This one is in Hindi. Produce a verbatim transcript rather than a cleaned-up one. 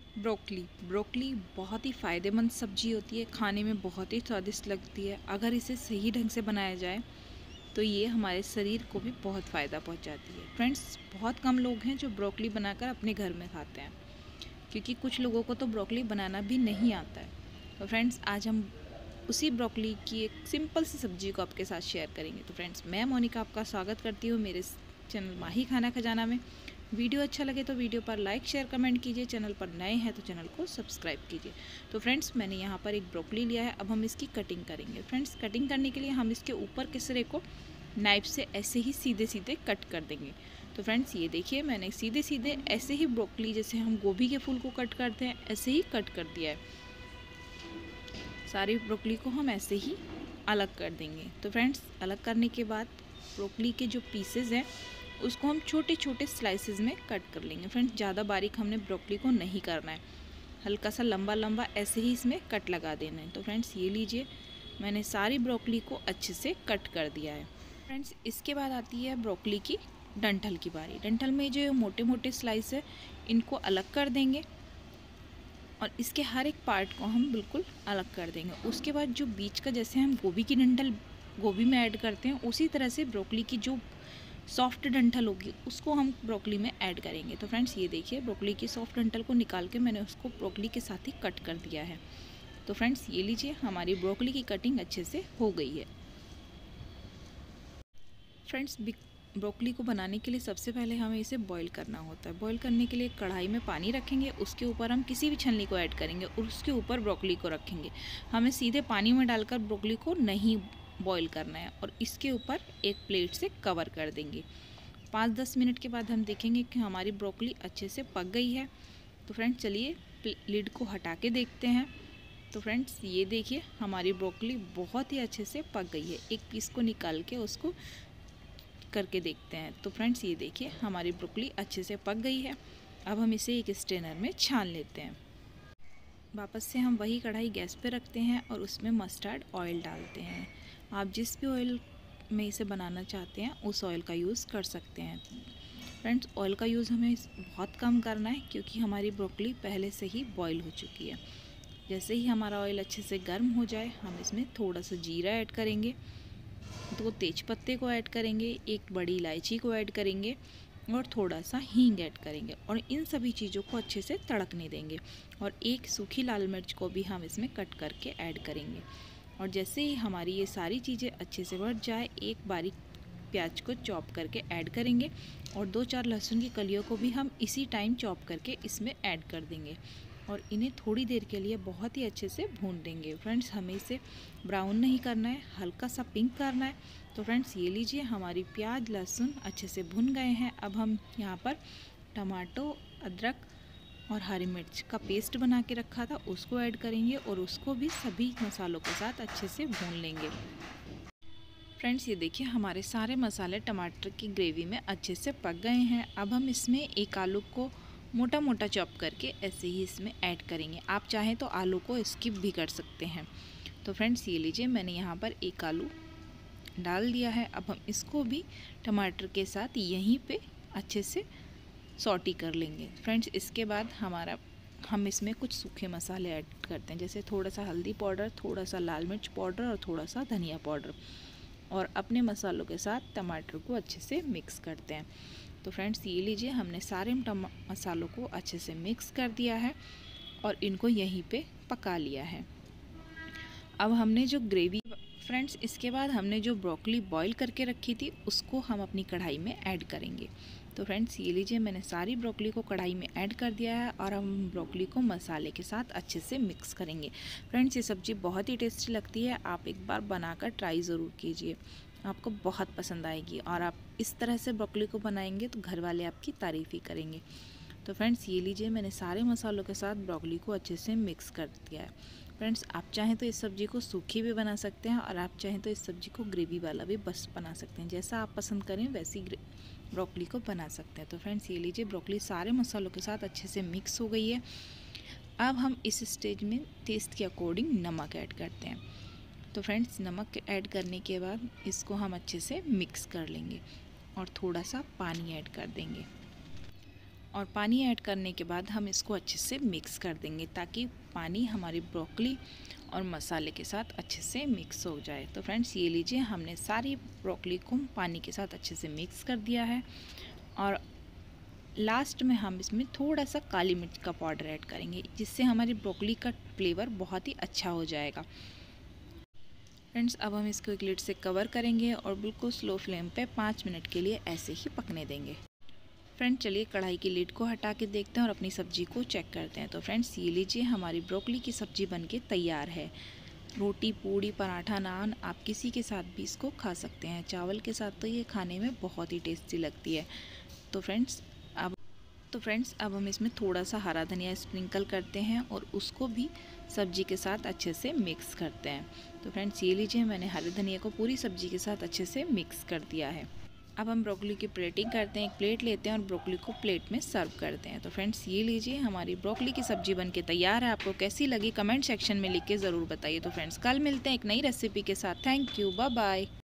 ब्रोकली ब्रोकली बहुत ही फ़ायदेमंद सब्जी होती है, खाने में बहुत ही स्वादिष्ट लगती है। अगर इसे सही ढंग से बनाया जाए तो ये हमारे शरीर को भी बहुत फ़ायदा पहुंचाती है। फ्रेंड्स, बहुत कम लोग हैं जो ब्रोकली बनाकर अपने घर में खाते हैं, क्योंकि कुछ लोगों को तो ब्रोकली बनाना भी नहीं आता है। तो फ्रेंड्स, आज हम उसी ब्रोकली की एक सिंपल सी सब्जी को आपके साथ शेयर करेंगे। तो फ्रेंड्स, मैं मोनिका आपका स्वागत करती हूँ मेरे चैनल माही खाना खजाना में। वीडियो अच्छा लगे तो वीडियो पर लाइक शेयर कमेंट कीजिए। चैनल पर नए हैं तो चैनल को सब्सक्राइब कीजिए। तो फ्रेंड्स, मैंने यहाँ पर एक ब्रोकली लिया है। अब हम इसकी कटिंग करेंगे। फ्रेंड्स, कटिंग करने के लिए हम इसके ऊपर के सिरे को नाइफ से ऐसे ही सीधे सीधे कट कर देंगे। तो फ्रेंड्स, ये देखिए, मैंने सीधे सीधे ऐसे ही ब्रोकली, जैसे हम गोभी के फूल को कट करते हैं, ऐसे ही कट कर दिया है। सारी ब्रोकली को हम ऐसे ही अलग कर देंगे। तो फ्रेंड्स, अलग करने के बाद ब्रोकली के जो पीसेस हैं उसको हम छोटे छोटे स्लाइसेस में कट कर लेंगे। फ्रेंड्स, ज़्यादा बारीक हमने ब्रोकली को नहीं करना है, हल्का सा लंबा लंबा ऐसे ही इसमें कट लगा देना है। तो फ्रेंड्स, ये लीजिए, मैंने सारी ब्रोकली को अच्छे से कट कर दिया है। फ्रेंड्स, इसके बाद आती है ब्रोकली की डंठल की बारी। डंठल में जो मोटे मोटे स्लाइस है इनको अलग कर देंगे और इसके हर एक पार्ट को हम बिल्कुल अलग कर देंगे। उसके बाद जो बीच का, जैसे हम गोभी की डंठल गोभी में ऐड करते हैं, उसी तरह से ब्रोकली की जो सॉफ्ट डंठल होगी उसको हम ब्रोकली में ऐड करेंगे। तो फ्रेंड्स, ये देखिए, ब्रोकली की सॉफ्ट डंठल को निकाल के मैंने उसको ब्रोकली के साथ ही कट कर दिया है। तो फ्रेंड्स, ये लीजिए, हमारी ब्रोकली की कटिंग अच्छे से हो गई है। फ्रेंड्स, ब्रोकली को बनाने के लिए सबसे पहले हमें इसे बॉईल करना होता है। बॉईल करने के लिए कढ़ाई में पानी रखेंगे, उसके ऊपर हम किसी भी छलनी को ऐड करेंगे और उसके ऊपर ब्रोकली को रखेंगे। हमें सीधे पानी में डालकर ब्रोकली को नहीं बॉईल करना है और इसके ऊपर एक प्लेट से कवर कर देंगे। पाँच दस मिनट के बाद हम देखेंगे कि हमारी ब्रोकली अच्छे से पक गई है। तो फ्रेंड्स, चलिए लिड को हटा के देखते हैं। तो फ्रेंड्स, ये देखिए, हमारी ब्रोकली बहुत ही अच्छे से पक गई है। एक पीस को निकाल के उसको करके देखते हैं। तो फ्रेंड्स, ये देखिए, हमारी ब्रोकली अच्छे से पक गई है। अब हम इसे एक स्ट्रेनर में छान लेते हैं। वापस से हम वही कढ़ाई गैस पे रखते हैं और उसमें मस्टर्ड ऑयल डालते हैं। आप जिस भी ऑयल में इसे बनाना चाहते हैं उस ऑयल का यूज़ कर सकते हैं। फ्रेंड्स, ऑयल का यूज़ हमें बहुत कम करना है, क्योंकि हमारी ब्रोकली पहले से ही बॉईल हो चुकी है। जैसे ही हमारा ऑयल अच्छे से गर्म हो जाए, हम इसमें थोड़ा सा जीरा ऐड करेंगे, दो तेज पत्ते को ऐड करेंगे, एक बड़ी इलायची को ऐड करेंगे और थोड़ा सा हींग ऐड करेंगे और इन सभी चीज़ों को अच्छे से तड़कने देंगे। और एक सूखी लाल मिर्च को भी हम इसमें कट करके ऐड करेंगे। और जैसे ही हमारी ये सारी चीज़ें अच्छे से बढ़ जाए, एक बारीक प्याज को चॉप करके ऐड करेंगे और दो चार लहसुन की कलियों को भी हम इसी टाइम चॉप करके इसमें ऐड कर देंगे और इन्हें थोड़ी देर के लिए बहुत ही अच्छे से भून देंगे। फ्रेंड्स, हमें इसे ब्राउन नहीं करना है, हल्का सा पिंक करना है। तो फ्रेंड्स, ये लीजिए, हमारी प्याज लहसुन अच्छे से भुन गए हैं। अब हम यहाँ पर टमाटो, अदरक और हरी मिर्च का पेस्ट बना के रखा था उसको ऐड करेंगे और उसको भी सभी मसालों के साथ अच्छे से भून लेंगे। फ्रेंड्स, ये देखिए, हमारे सारे मसाले टमाटर की ग्रेवी में अच्छे से पक गए हैं। अब हम इसमें एक आलू को मोटा मोटा चॉप करके ऐसे ही इसमें ऐड करेंगे। आप चाहें तो आलू को स्किप भी कर सकते हैं। तो फ्रेंड्स, ये लीजिए, मैंने यहाँ पर एक आलू डाल दिया है। अब हम इसको भी टमाटर के साथ यहीं पे अच्छे से सॉटी कर लेंगे। फ्रेंड्स, इसके बाद हमारा हम इसमें कुछ सूखे मसाले ऐड करते हैं, जैसे थोड़ा सा हल्दी पाउडर, थोड़ा सा लाल मिर्च पाउडर और थोड़ा सा धनिया पाउडर, और अपने मसालों के साथ टमाटर को अच्छे से मिक्स करते हैं। तो फ्रेंड्स, ये लीजिए, हमने सारे मसालों को अच्छे से मिक्स कर दिया है और इनको यहीं पे पका लिया है। अब हमने जो ग्रेवी फ्रेंड्स, इसके बाद हमने जो ब्रोकली बॉईल करके रखी थी उसको हम अपनी कढ़ाई में ऐड करेंगे। तो फ्रेंड्स, ये लीजिए, मैंने सारी ब्रोकली को कढ़ाई में ऐड कर दिया है और हम ब्रोकली को मसाले के साथ अच्छे से मिक्स करेंगे। फ्रेंड्स, ये सब्ज़ी बहुत ही टेस्टी लगती है। आप एक बार बनाकर ट्राई ज़रूर कीजिए, आपको बहुत पसंद आएगी। और आप इस तरह से ब्रोकली को बनाएंगे तो घर वाले आपकी तारीफ़ ही करेंगे। तो फ्रेंड्स, ये लीजिए, मैंने सारे मसालों के साथ ब्रोकली को अच्छे से मिक्स कर दिया है। फ्रेंड्स, आप चाहें तो इस सब्ज़ी को सूखी भी बना सकते हैं और आप चाहें तो इस सब्ज़ी को ग्रेवी वाला भी बस बना सकते हैं। जैसा आप पसंद करें वैसी ब्रोकली को बना सकते हैं। तो फ्रेंड्स, ये लीजिए, ब्रोकली सारे मसालों के साथ अच्छे से मिक्स हो गई है। अब हम इस स्टेज में टेस्ट के अकॉर्डिंग नमक ऐड करते हैं। तो फ्रेंड्स, नमक ऐड करने के बाद इसको हम अच्छे से मिक्स कर लेंगे और थोड़ा सा पानी ऐड कर देंगे। और पानी ऐड करने के बाद हम इसको अच्छे से मिक्स कर देंगे ताकि पानी हमारी ब्रोकली और मसाले के साथ अच्छे से मिक्स हो जाए। तो फ्रेंड्स ये लीजिए, हमने सारी ब्रोकली को पानी के साथ अच्छे से मिक्स कर दिया है और लास्ट में हम इसमें थोड़ा सा काली मिर्च का पाउडर ऐड करेंगे, जिससे हमारी ब्रोकली का फ्लेवर बहुत ही अच्छा हो जाएगा। फ्रेंड्स अब हम इसको एक लिड से कवर करेंगे और बिल्कुल स्लो फ्लेम पे पाँच मिनट के लिए ऐसे ही पकने देंगे। फ्रेंड्स चलिए कढ़ाई की लिड को हटा के देखते हैं और अपनी सब्ज़ी को चेक करते हैं। तो फ्रेंड्स ये लीजिए, हमारी ब्रोकली की सब्ज़ी बनके तैयार है। रोटी, पूड़ी, पराठा, नान, आप किसी के साथ भी इसको खा सकते हैं। चावल के साथ तो ये खाने में बहुत ही टेस्टी लगती है। तो फ्रेंड्स अब तो फ्रेंड्स अब हम इसमें थोड़ा सा हरा धनिया स्प्रिंकल करते हैं और उसको भी सब्ज़ी के साथ अच्छे से मिक्स करते हैं। तो फ्रेंड्स ये लीजिए, मैंने हरे धनिया को पूरी सब्ज़ी के साथ अच्छे से मिक्स कर दिया है। अब हम ब्रोकली की प्लेटिंग करते हैं। एक प्लेट लेते हैं और ब्रोकली को प्लेट में सर्व करते हैं। तो फ्रेंड्स ये लीजिए, हमारी ब्रोकली की सब्ज़ी बनके तैयार है। आपको कैसी लगी कमेंट सेक्शन में लिख के ज़रूर बताइए। तो फ्रेंड्स कल मिलते हैं एक नई रेसिपी के साथ। Thank you, bye bye.